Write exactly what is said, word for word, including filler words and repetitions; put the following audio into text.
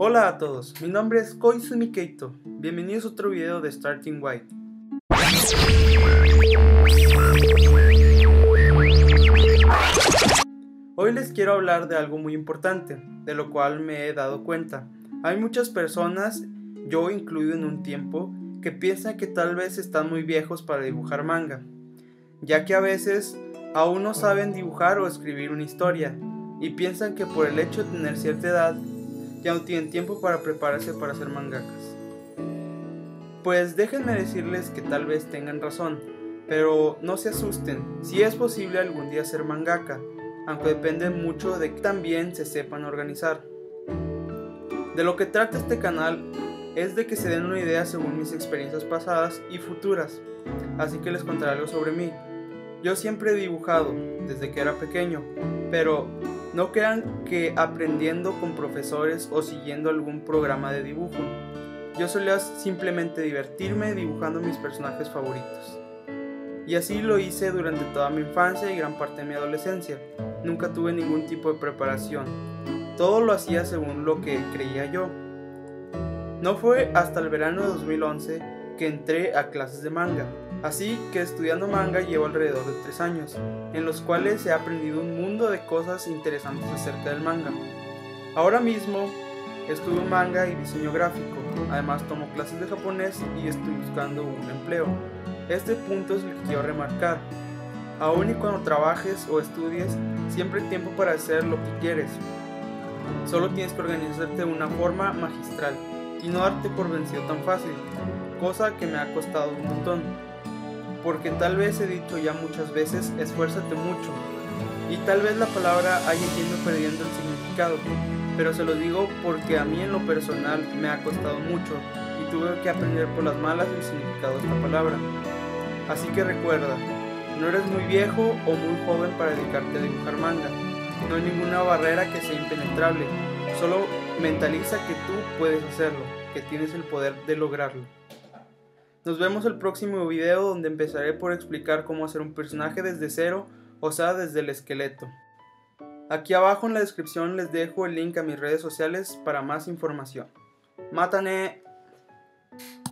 Hola a todos, mi nombre es Koizumi Keito. Bienvenidos a otro video de Starting White. Hoy les quiero hablar de algo muy importante, de lo cual me he dado cuenta. Hay muchas personas, yo incluido en un tiempo, que piensan que tal vez están muy viejos para dibujar manga, ya que a veces aún no saben dibujar o escribir una historia, y piensan que por el hecho de tener cierta edad, ya no tienen tiempo para prepararse para ser mangakas. Pues déjenme decirles que tal vez tengan razón, pero no se asusten, sí es posible algún día ser mangaka, aunque depende mucho de que también se sepan organizar. De lo que trata este canal es de que se den una idea según mis experiencias pasadas y futuras, así que les contaré algo sobre mí. Yo siempre he dibujado, desde que era pequeño, pero no crean que aprendiendo con profesores o siguiendo algún programa de dibujo. Yo solía simplemente divertirme dibujando mis personajes favoritos. Y así lo hice durante toda mi infancia y gran parte de mi adolescencia. Nunca tuve ningún tipo de preparación. Todo lo hacía según lo que creía yo. No fue hasta el verano de dos mil once que entré a clases de manga. Así que estudiando manga llevo alrededor de tres años, en los cuales he aprendido un mundo de cosas interesantes acerca del manga. Ahora mismo estudio manga y diseño gráfico, además tomo clases de japonés y estoy buscando un empleo. Este punto es el que quiero remarcar. Aún y cuando trabajes o estudies, siempre hay tiempo para hacer lo que quieres. Solo tienes que organizarte de una forma magistral y no darte por vencido tan fácil, cosa que me ha costado un montón. Porque tal vez he dicho ya muchas veces, esfuérzate mucho, y tal vez la palabra haya ido perdiendo el significado, pero se lo digo porque a mí en lo personal me ha costado mucho y tuve que aprender por las malas el significado de esta palabra. Así que recuerda, no eres muy viejo o muy joven para dedicarte a dibujar manga, no hay ninguna barrera que sea impenetrable, solo mentaliza que tú puedes hacerlo, que tienes el poder de lograrlo. Nos vemos el próximo video, donde empezaré por explicar cómo hacer un personaje desde cero, o sea, desde el esqueleto. Aquí abajo en la descripción les dejo el link a mis redes sociales para más información. ¡Mátane!